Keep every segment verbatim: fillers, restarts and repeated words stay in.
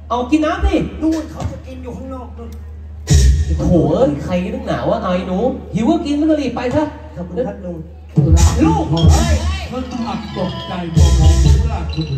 เอากินน้ำดินู่นเขาจะกินอยู่ข้างนอกนู่นโอ้โหใครนึกหนาวว่าไอ้หนูหิวก็กินมันก็รีบไปซะขอบคุณครับลุงลูกเฮ้ยเพิ่งอัดตกใจมองมองดูล่ะคุณ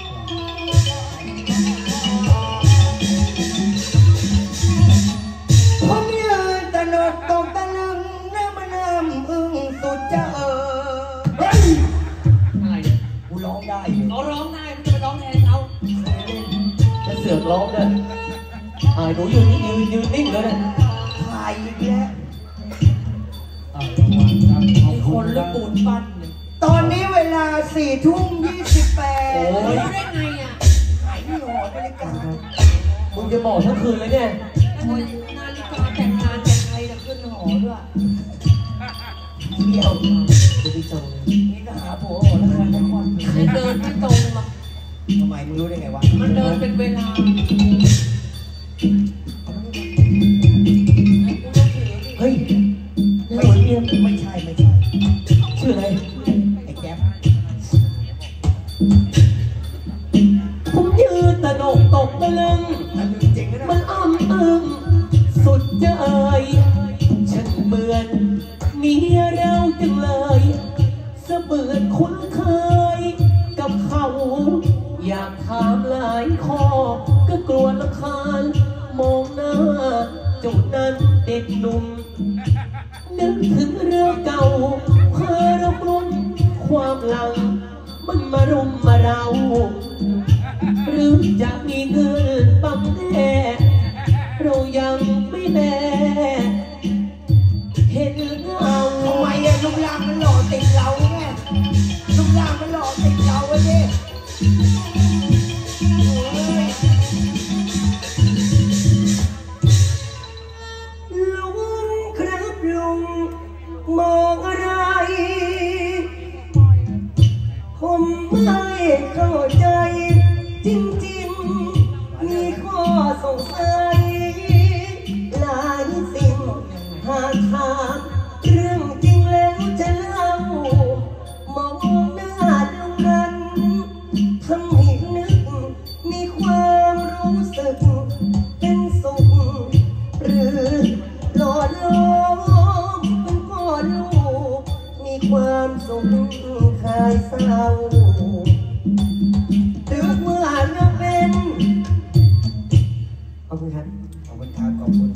ผมยืนตะนกตกตะลึงน้ำมันน้ำอึ้งสุดจะเออเฮ้ยอะไรเนี่ยกูร้องได้เขาร้องได้มึงจะไปร้องแทนเขาจะเสือกร้องเลยไอ้หนูยืนยืนยืนนิ่งเลยนะถ่ายอีกแล้วไอ้คนละปูนปั้นตอนนี้เวลาสี่ทุ่มยี่สิบแปดโอ้ยได้ไงอ่ะหายที่หอบริการมึงจะบอกทั้งคืนเลยเนี่ยนาฬิกาแต่งงานแต่งไทยจะขึ้นหอด้วยเดียวจะไปจองนี่ก็หาผัวแล้วกันทั้งวันมันเดินไม่ตรงหรอกทำไมมึงรู้ได้ไงวะมันเดินเป็นเวลาเฮ้ยไม่ไม่ใช่ไม่ใช่ชื่ออะไรไอ้แก๊ปผมยืนตะโนกตกตะลึงมันอ้ำอึ้งสุดจะเอ่ยฉันเหมือนเมียเราจังเลยเสมือนคุ้นเคยกับเขาอยากถามหลายข้อก็กลัวรำคาญมองหน้าจุดนั้นเด็กหนุ่มนึกถึงเรื่องเก่าเพ้อรบกวนความหลังมันมารุมมาเราหรือจะมีเงินปั๊มแน่เรายังไม่แน่เห็นเงาทำไมอะลูกหลานมันหล่อติดเราไงลูกหลานมันหล่อติดเราไอ้เนี่ยลุงครับลุงมองอะไรผมไม่เข้าใจจริงๆมีข้อสงสัยหลายสิ่งหากถามเรื่องจริงแล้วจะเล่ามองหน้าลุงนั้นทำให้นึกมีความรู้สึกเป็นสุขหรือหล่อล้อมเป็นพ่อลูกมีความสุขคลายเศร้าหรือว่าเราเป็นขอบคุณครับขอบคุณครับขอบคุณ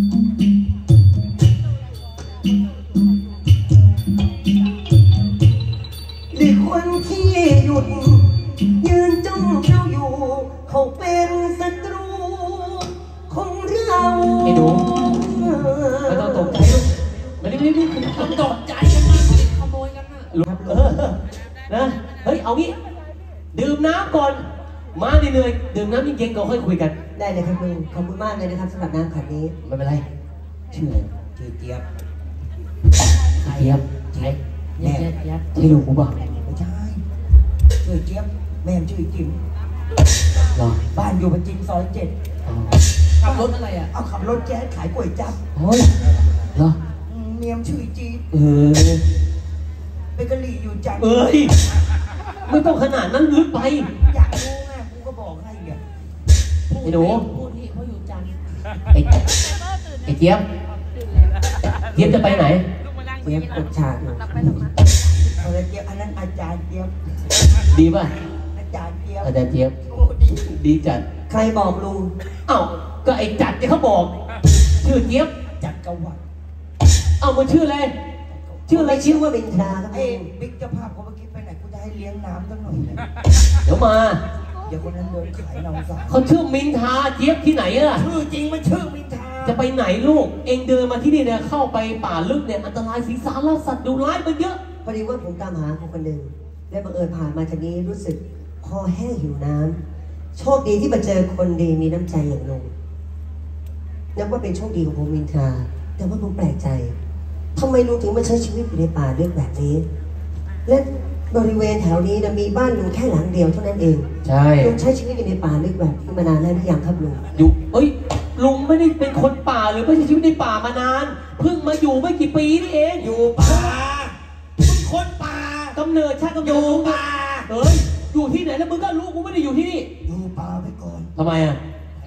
หรือคนที่หยุดยืนจ้องเราอยู่เขาเป็นศัตรูของเราไอ้หนูไม่ต้องตกใจลูกไม่ได้ไม่ได้ต้องตกใจกันมาติดขโมยกันนะลูกเออนะเฮ้ยเอางี้ดื่มน้ำก่อนมาเหนื่อยดื่มน้ำเย็นๆก่อนค่อยคุยกันได้เลยครับลุงขอบคุณมากเลยนะครับสำหรับน้ำขันนี้ไม่เป็นไรชื่ออะไรชื่อเจี๊ยบเจี๊ยบใช่แม่ใช่ลูกกูป่ะไม่ใช่ชื่อเจี๊ยบแม่ชื่อจิ๋มหรอบ้านอยู่ปัจจิมซอยเจ็ดขับรถอะไรอ่ะเอาขับรถแจ๊สขายก๋วยจั๊บเฮ้ยเหรอเมียมชื่อจีเออเบเกอรี่อยู่จังเอ้ยไม่ต้องขนาดนั้นลึกไปอยากรู้ไงกูก็บอกให้เนี่ยไอ้หนูพูดที่เขาอยู่จันไอ้ไอ้เจี๊ยบเจี๊ยบจะไปไหนเจี๊ยบกดฉากอยู่เอาเลยเจี๊ยบอันนั้นอาจารย์เจี๊ยบดีป่ะอาจารย์เจี๊ยบอาจารย์เจี๊ยบดีจัดใครบอกลุงเอ้าก็ไอ้จัดที่เขาบอกชื่อเจี๊ยบจัดกวัดเอ้ามันชื่ออะไรชื่ออะไรชื่อว่าบินทราครับเอ้บิ๊กเจ้าภาพเขาเมื่อกี้ไปไหนกูจะให้เลี้ยงน้ำสักหน่อยเลยเดี๋ยวมาเดี๋ยวคนนั้นโดนขายเราซะเขาชื่อมินทาเจี๊ยบที่ไหนอะชื่อจริงมันชื่อมินทาจะไปไหนลูกเองเดินมาที่นี่เนี่ยเข้าไปป่าลึกเนี่ยอันตรายสีสารล่าสัตว์ดุร้ายมันเยอะพอดีว่าผมตามหาคนคนหนึ่งและบังเอิญผ่านมาจากนี้รู้สึกคอแห้งหิวน้ำโชคดีที่มาเจอคนดีมีน้ำใจอย่างลุงนับว่าเป็นโชคดีของผมมินทาแต่ว่าผมแปลกใจทำไมลุงถึงมาใช้ชีวิตอยู่ในป่าลึกแบบนี้และบริเวณแถวนี้นะมีบ้านลุงแค่หลังเดียวเท่านั้นเองใช่ลุงใช้ชีวิตอยู่ในป่าลึกแบบนี้มานานแล้วหรือยังครับลุงอยู่เอ้ยลุงไม่ได้เป็นคนป่าหรือไม่ใช่ชีวิตในป่ามานานเพิ่งมาอยู่ไม่กี่ปีนี่เองอยู่ป่ามึงคนป่ากำเนิดชาติกำเนิดอยู่ป่าเอ้ยอยู่ที่ไหนแล้วมึงก็รู้กูไม่ได้อยู่ที่นี่อยู่ป่าไปก่อนทำไมอ่ะ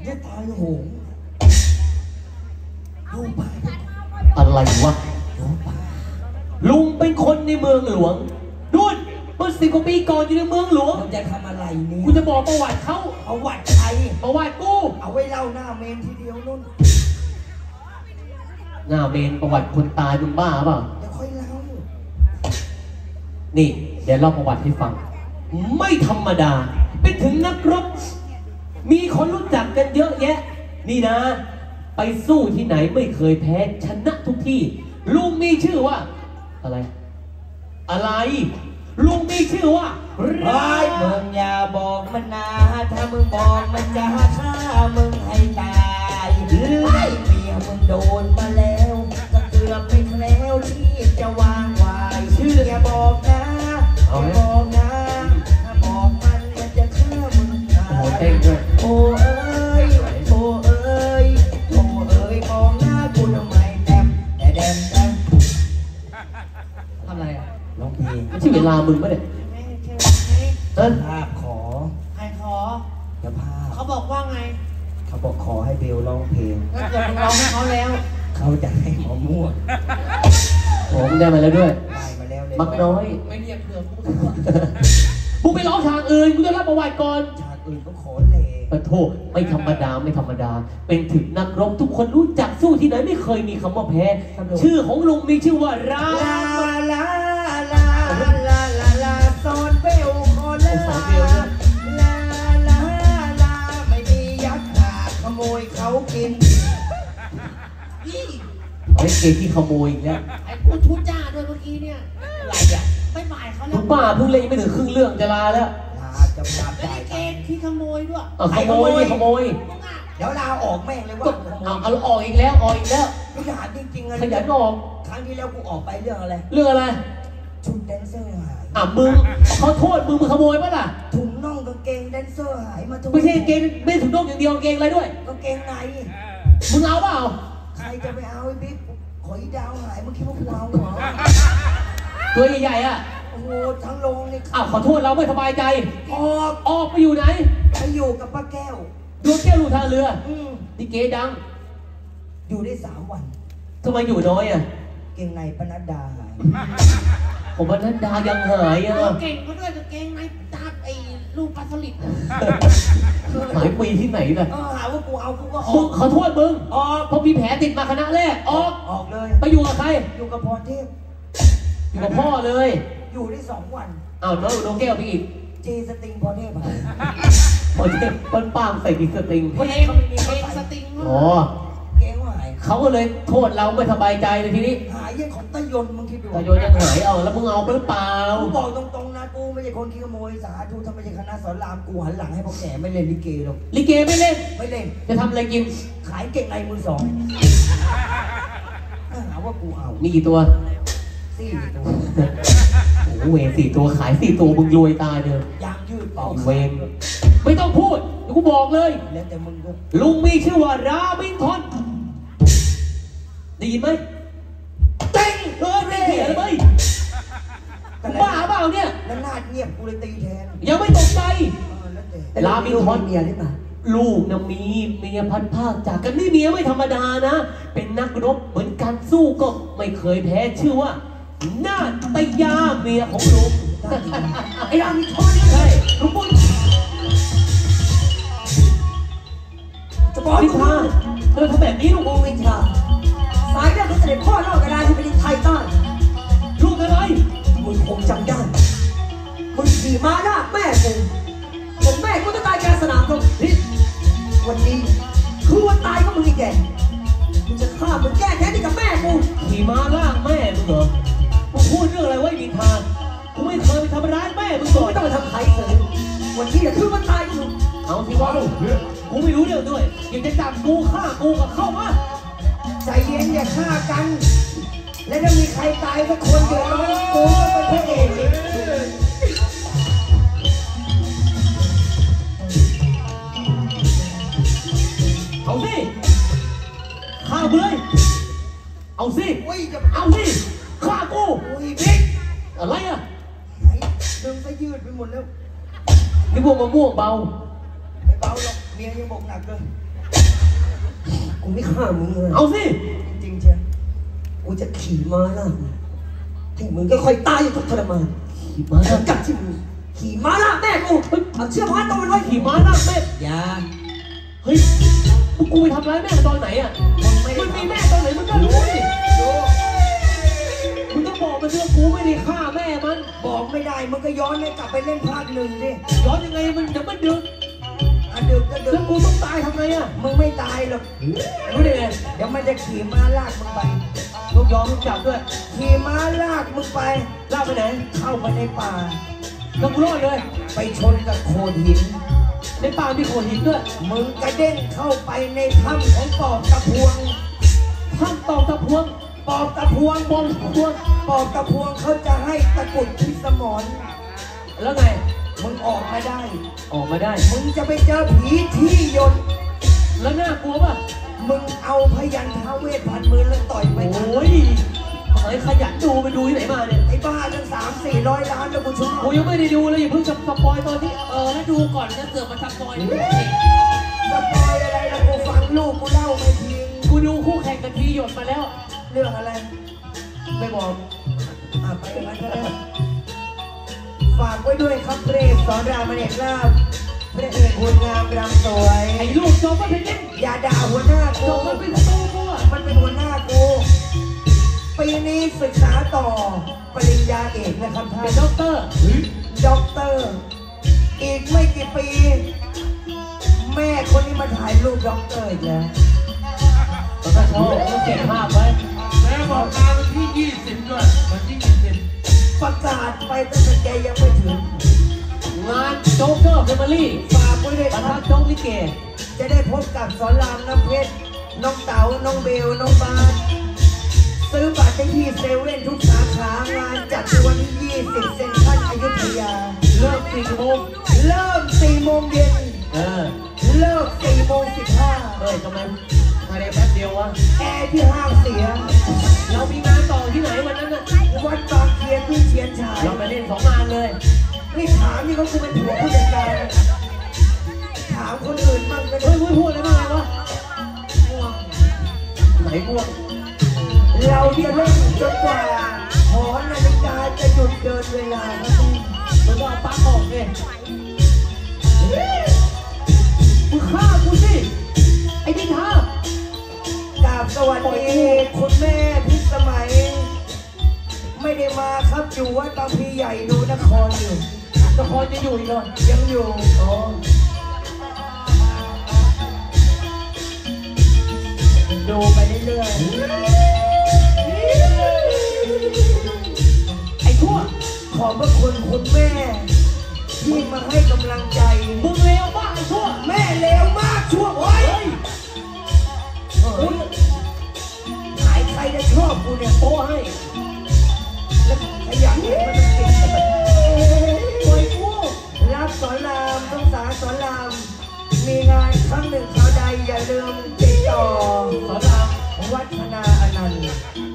จะตายโหงดูไปอะไรวะลุงเป็นคนในเมืองหลวงนู่นเมื่อสิบกว่าปีก่อนอยู่ในเมืองหลวงมึงจะทำอะไรเนี่ยกูจะบอกประวัติเขาเอาวัดใครประวัติกูเอาไว้เล่าหน้าเมนทีเดียวนู่นหน้าเมนประวัติคนตายมึงบ้าเปล่าเดี๋ยวค่อยเล่านี่เดี๋ยวเล่าประวัติให้ฟัง ไม่ธรรมดาเป็นถึงนักรบมีคนรู้จักกันเยอะแยะนี่นะไปสู้ที่ไหนไม่เคยแพ้ชนะทุกที่ลุงมีชื่อว่าอะไรอะไรลุงมีชื่อว่าเฮ้ยมึงอย่าบอกมันนะถ้ามึงบอกมันจะฆ่ามึงให้ตายไอ้เมียมึงโดนมาแล้วก็เกือบไม่แล้วที่จะวางไว้ชื่ออย่าบอกนะอย่าบอกนะถ้าบอกมันมันจะฆ่ามึงตายโอ้เต้นด้วยโอ้เอ้ยโอ้เอ้ยโอ้เอ้ยมองหน้ากูทำไมแดมแต่แดมแดมทำอะไรอ่ะร้องเพลงไม่ใช่เวลามึงปะเนี่ยเออภาพขอใครขอจะภาพเขาบอกว่าไงเขาบอกขอให้เบลร้องเพลงถ้าเกิดมึงร้องให้เขาแล้วเขาจะให้หมอม่วงผมได้มาแล้วด้วยได้มาแล้วเลยมักน้อยไม่เรียกเผื่อกูกูไปร้องทางอื่นกูจะรับประวัติก่อนฉากอื่นก็ขอเลยปะโทษไม่ธรรมดาไม่ธรรมดา เป็นถึงนักรบทุกคนรู้จักสู้ที่ไหนไม่เคยมีคำว่าแพ้ ชื่อของลุงมีชื่อว่าราลาลาลาลาลาลาลาซอนเบลคอลาลาลาลาลาไม่มียักษ์ขาขโมยเขากินนี่ไอ้เกที่ขโมยอีกแล้วไอ้พูดชุดจ้าด้วยเมื่อกี้เนี่ยอะไรอ่ะไปบ่ายเขาแล้คุวณป้าเพิ่งเล่นยังไม่ถึงครึ่งเรื่องจะลาแล้วลาจะลาแล้วจ่าไอ้ยเกณฑ์ที่ขโมยด้วยเอาขโมยนี่ขโมยมึงอ่ะเดี๋ยวลาออกแม่งเลยก็ว่าเอาเอาออกอีกแล้วออกอีกแล้วขยันจริงๆเลยขยันออกครั้งที่แล้วกูออกไปเรื่องอะไรเรื่องอะไรชุดแดนเซอร์หายอ่ะมึงเขาโทษมึงมึงขโมยปะล่ะถุงน่องกางเกงแดนเซอร์หายมาทุกไม่ใช่เกงไม่ถุงน่องอย่างเดียวเกงอะไรด้วยกางเกงในมึงเอาเปล่าใครจะไปเอาไอ้บิ๊กขอยดาวหายเมื่อกี้ว่ากูเอาเหรอตัวใหญ่ๆอ่ะโอ้โหทั้งโรงนี่อ้าวขอโทษเราไม่สบายใจออกออกไปอยู่ไหนไปอยู่กับป้าแก้วดวงแก้วลูกทางเรืออืมนี่เกดังอยู่ได้สามวันทำไมอยู่น้อยอ่ะเกงในปนัดดาหายผมว่าท่านดายังหายอ่ะเก่งเขาด้วยกางเกงในตาไอ้ลูกปลาสลิดหายปีที่ไหนล่ะเออหาว่ากูเอากูก็อมึอง กขอโทษมึงออกเพราะมีแผลติดมาคณะแรกออกออกเลยไปอยู่กับใครอยู่กับพรเทพอยู่กับพ่อเลยอยู่ได้สองวันอ้าวน้องน้องแก้วไปอีกเจสติงพรเทพหายพอเจ็บป้นป้างใส่ดิสตริงเพลงเพลงสติงอ๋อเกงหายเขาก็เลยโทษเราไม่สบายใจเลยทีนี้หายยังของตะยนต์มึงคิดดูตาโยนยังหายเอาแล้วมึงเอาไปหรือเปล่ากูบอกตรงๆนะกูไม่ใช่คนขี้ขโมยสาธุถ้าไม่ใช่คณะสอนรามกูหันหลังให้พวกแก่ไม่เล่นลิเกหรอกลิเกไม่เล่นไม่เล่นจะทำอะไรกินขายเก่งในมือสองหาว่ากูเอามีกี่ตัวสี่ตัวโอ้โหเวรสี่ตัวขายสี่ตัวมึงรวยตายเลยยางยืดเปล่าเวรไม่ต้องพูดเดี๋ยวกูบอกเลยแล้วแต่มึงก็ลุงมีชื่อว่าราบินทอนได้ยินไหมเต็งเออได้เหี้ยเลยไหมบ้าเปล่าเนี่ยแล้วนาดเงียบกูเลยตีแทนยังไม่ตกใจเออแล้วแต่ลาบินทอนเมียหรือเปล่าลูกนะมีเมียพันภาคจากกันนี่เมียไม่ธรรมดานะ เป็นนักรบเหมือนกันสู้ก็ไม่เคยแพ้ชื่อว่านาตยาเมียของลุงไอ้รามิทอนใช่ลุงปุ้ยจะบอกนิให้ทามึงเธอทำแบบนี้ลูกโมวินทราสายเลือดของเสด็จพ่อนอกกระดานที่เป็นไทยใต้ลูกอะไรมึงคงจำได้มึงขี่ม้าลากแม่กูจนแม่กูต้องตายกลางสนามรบนี่วันนี้คือวันตายของมึงอีกแกมึงจะฆ่ามึงแก้แค้นให้กับแม่กูขี่ม้าล่างแม่มึงเหรอมึงพูดเรื่องอะไรไว้นิทากูไม่เคยไปทำร้ายแม่มึงมึก่งอนไม่ต้องมาทำใครเลยวันนี้แหละคือวันตายของมึงเอาสิวะกูไม่รู้เรื่องด้วยอยากจะจับกูฆ่ากูกับเข้ามาใจเย็นอย่าฆ่ากัน และถ้ามีใครตายสักคนเดือดร้อนกูก็เป็นพระเอกอีกเอาสิฆ่ากูเลยเอาสิอุ้ยจะเอาสิฆ่ากูอุ้ยบิ๊กอะไรอ่ะไหนดึงไปยืดไปหมดแล้วนี่พวกมะม่วงเบาไม่เบาหรอกเมียยังบอกหนักเลยกูไม่ฆ่ามึงเลยเอาสิจริงๆเชียวกูจะขี่ม้าล่ามึงให้มึงก็ค่อยตายอยู่ทุกทรมานขี่ม้าล่ากัดที่มึงขี่ม้าล่าแม่กูเฮ้ยเอาเชือกมัดตัวมันไว้ขี่ม้าล่าแม่อย่าเฮ้ยพวกกูไปทำร้ายแม่ตอนไหนอ่ะมึงไม่ได้มันมีแม่ตอนไหนมึงก็รู้สิมึงต้องบอกมันด้วยกูไม่ได้ฆ่าแม่มันบอกไม่ได้มึงก็ย้อนให้กลับไปเล่นภาคหนึ่งดิย้อนยังไงมันเดี๋ยวมันดึกอันดึกก็ดึแล้กวกูต้องตายทำไงอ่ะมึงไม่ตายหรอกรู้ได้ไงเดี๋ยวมันจะขี่ม้าลากมึงไปลูกยอมลูกจับด้วยขี่ม้าลากมึงไปลากไปไหนเข้าไปในป่าแล้วกูรอดเลยไปชนกับโขดหินในป่ามีโขดหินด้วยมึงกระเด้งเข้าไปในถ้ำของปอบตะพวงท่านตอกตะพวงปอบตะพวงบอลตะพวงปอบตะพวงเขาจะให้ตะกรุดที่สมอนแล้วไงมึงออกมาได้ออกมาได้มึงจะไปเจอผีที่ยนต์แล้วน่ากลัวป่ะมึงเอาพยัญชนะเวทพันมือแล้วต่อยไปโอ้ยเฮ้ยขยันดูไปดูที่ไหนมาเนี่ยไอ้บ้าตั้งสามสี่ร้อยล้านแล้วกูชอบกูยังไม่ได้ดูเลยอย่าเพิ่งจะสปอยตอนที่เออแล้วดูก่อนจะเสือกมาทำซอยนี่สปอยอะไรแล้วกูฟังลูกกูเล่าไม่ทิ้งกูดูคู่แข่งกันทีหยดมาแล้วเรื่องอะไรไม่บอกอ่ะไปอย่างนั้นก็ได้ฝากไว้ด้วยครับเพลงสอนรามเอกลาบพระเอกหุ่นงามรำสวยไอ้ลูกจอมมาเพชรเล่นอย่าด่าหัวหน้าจกูอมมาเป็นศัตรูกูอ่ะมันเป็นหัวหน้ากูปีนี้ศึกษาต่อปริญญาเอกนะครับท่าเป็น นด็อกเตอร์ด็อกเตอร์ อีกไม่กี่ปี แม่คนนี้มาถ่ายรูปด็อกเตอร์อีกแล้วแล้วก็โชว์ต้องเก็บภาพไว้แม่บอกมาวันที่ยี่สิบด้วยวันที่ยี่สิบประกาศไปตั้งแต่แกยังไม่ถึงงานโจ๊กเกอร์เฟมิลี่ฝากไว้ด้วยประคทัรับบ โจ๊กลิเกจะได้พบกับสอนรามน้ำเพชร น้องเต๋า น้องเบล น้องบาสซื้อบัตรได้ที่เซเว่นทุกสาขางานจัดวันที่ยี่สิบเซนทรัลอยุธยาเริ่มสี่โมงเริ่มสี่โมงเย็นเออเลิกสี่โมงสิบห้าเฮ้ยทำไมภายในแป๊บเดียววะแอร์ที่ห้างเสียเรามีงานต่อที่ไหนวันนั้นน่ะวัดบางเคียนที่เชียนชายเราไปเล่นสองงานเลยนี่ถามนี่เขาคือเป็นผัวผู้จัดการนะถามคนอื่นบ้างก็เฮ้ได้ยพูดพูดอะไรบ้างวะไหนพวกเราจะเล่นจนกว่าหอนาฬิกาจะหยุดเดินเวลาครับพี่มึงก็เอาปลั๊กออกดิมึงฆ่ากูสิ ไอ้ดิท่ากราบสวัสดีคุณแม่พิสมัย ไม่ได้มาครับอยู่วัดบางพลีใหญ่ดูนครอยู่ละครจะอยู่อีกเหรอยังอยู่อ๋อดูไปเรื่อยไอ้ชั่วๆขอบพระคุณคุณแม่ ที่มาให้กำลังใจมึงเลวมากไอ้ชั่วแม่เลวมากช่วงโอ้ยเฮ้ยคุณหายใครจะชอบกูเนี่ยโป้ให้แล้วขยันเนี่ยมันเป็นสิ่งที่แบบปล่อยกูรักสอนรามต้องสาสอนราม มีงานครั้งหนึ่งคราวใดอย่าลืมติดต่อสอนรามวัฒนาอนันต์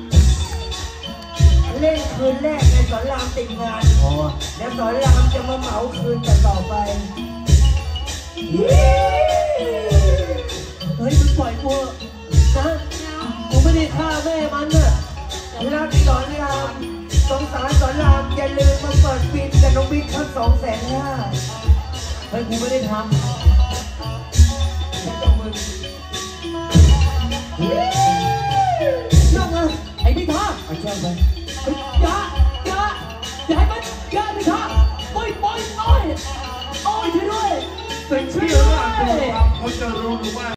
เล่นคืนแรกในสอนรามติดงานอ๋อแล้วสอนรามจะมาเหมาคืนแต่ต่อไปเฮ้ยมึงปล่อยกูเถอะนะกูไม่ได้ฆ่าแม่มันน่ะรักสอนรามสงสารสอนรามอย่าลืมมาเปิดบินกับน้องบิ๊กทั้งสองแสนห้าเฮ้ยกูไม่ได้ทำนั่งนะไอ้พิธาเอาเชื่อไหมเฮ้ยอย่าอย่าอย่าให้มันอย่าพิธาปล่อยปล่อยโอ้ยโอ้ยช่วยด้วยสิ่งที่ร่างกายเขาจะรู้หรือว่า